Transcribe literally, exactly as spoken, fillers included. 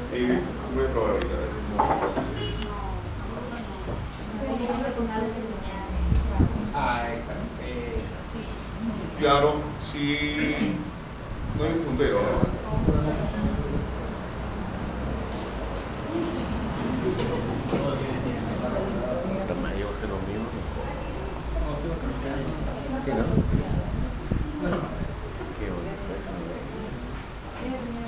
Y voy a probar ahorita. Ah, exacto. Eh, Claro, sí. No hay puntero, ¿no? Carnayo hace lo mismo. Sí, ¿no? Qué bonito eso.